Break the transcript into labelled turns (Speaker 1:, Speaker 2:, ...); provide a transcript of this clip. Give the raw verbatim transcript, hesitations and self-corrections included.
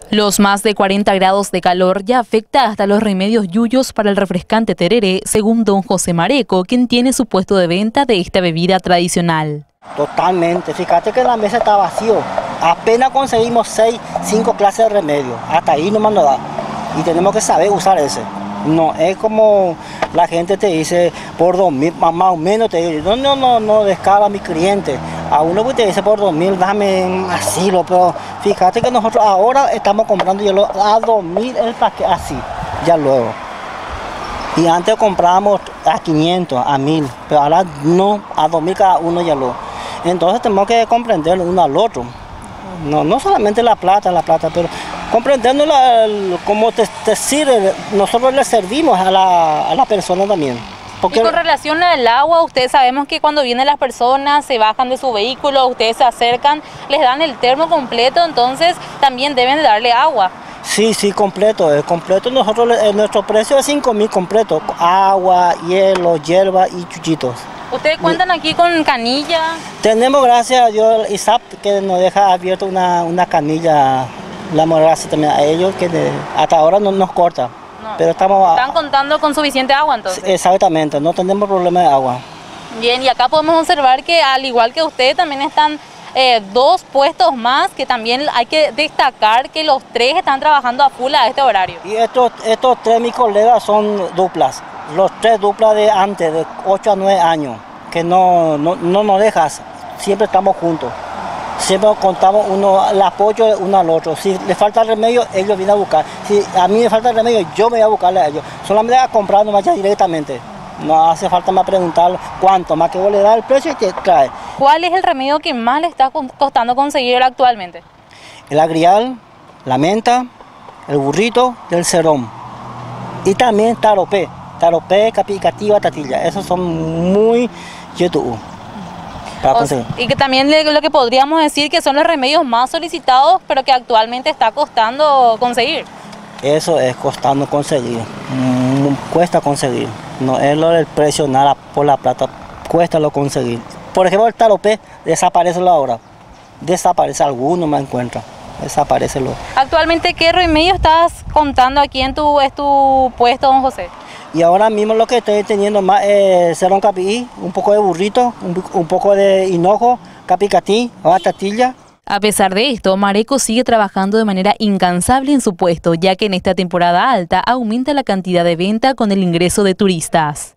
Speaker 1: Los más de cuarenta grados de calor ya afecta hasta los remedios yuyos para el refrescante tereré, según don José Mareco, quien tiene su puesto de venta de esta bebida tradicional.
Speaker 2: Totalmente, fíjate que la mesa está vacío, apenas conseguimos seis, cinco clases de remedio, hasta ahí nomás nos da, y tenemos que saber usar ese. No es como la gente te dice por dos mil, más o menos te dice, no, no, no, no descala a mi cliente. A uno que te dice por dos mil, dame asilo, pero fíjate que nosotros ahora estamos comprando hielo a dos mil el paquete, así, ya luego. Y antes comprábamos a quinientos, a mil, pero ahora no, a dos mil cada uno ya lo. Entonces tenemos que comprender uno al otro. No, no solamente la plata, la plata, pero comprendiendo la, cómo te, te sirve, nosotros le servimos a la, a la persona también.
Speaker 3: Porque... Y con relación al agua, ustedes sabemos que cuando vienen las personas, se bajan de su vehículo, ustedes se acercan, les dan el termo completo, entonces también deben de darle agua.
Speaker 2: Sí, sí, completo, es completo. Nosotros, nuestro precio es cinco mil completo, agua, hielo, hierba y chuchitos.
Speaker 3: ¿Ustedes cuentan aquí con canilla?
Speaker 2: Tenemos, gracias a Dios, I S A P que nos deja abierto una, una canilla, la gracias también a ellos, que de, hasta ahora no nos corta.
Speaker 3: No.
Speaker 2: Pero estamos,
Speaker 3: ¿Están contando con suficiente agua entonces?
Speaker 2: Exactamente, no tenemos problema de agua.
Speaker 3: Bien, y acá podemos observar que al igual que ustedes también están eh, dos puestos más, que también hay que destacar que los tres están trabajando a full a este horario.
Speaker 2: Y estos, estos tres mis colegas son duplas, los tres duplas de antes, de ocho a nueve años, que no, no, no nos dejas, siempre estamos juntos. Siempre contamos uno, el apoyo de uno al otro. Si le falta el remedio, ellos vienen a buscar. Si a mí me falta el remedio, yo me voy a buscarle a ellos. Solamente a comprar nomás ya directamente. No hace falta más preguntar cuánto, más que vos le das el precio y te trae.
Speaker 3: ¿Cuál es el remedio que más le está costando conseguir actualmente?
Speaker 2: El agrial, la menta, el burrito y el serón. Y también taropé. Taropé, capicativa, tatilla. Esos son muy YouTube.
Speaker 3: O, y que también lo que podríamos decir que son los remedios más solicitados, pero que actualmente está costando conseguir.
Speaker 2: Eso es costando conseguir, mm, cuesta conseguir, no es lo del precio nada por la plata, cuesta lo conseguir. Por ejemplo el taropé desaparece ahora, desaparece, alguno me encuentra, desaparece lo.
Speaker 3: Actualmente, ¿qué remedio estás contando aquí en tu, es tu puesto, don José?
Speaker 2: Y ahora mismo lo que estoy teniendo más es serón capií, un poco de burrito, un, un poco de hinojo, capicatí, batatilla.
Speaker 1: A pesar de esto, Mareco sigue trabajando de manera incansable en su puesto, ya que en esta temporada alta aumenta la cantidad de venta con el ingreso de turistas.